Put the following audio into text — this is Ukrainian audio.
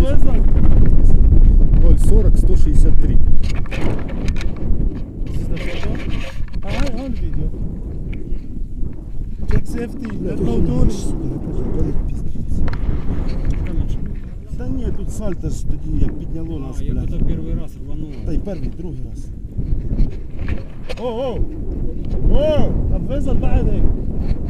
везла. 0,40, 163. هاي هون الفيديو. Check safety, let no tuning. Та ні, тут сальто ж тоді як підняло нас, Я блядь. это первый раз рванул. Та й перший, другий раз. اوه اوه اوه طب فيصل بعد هيك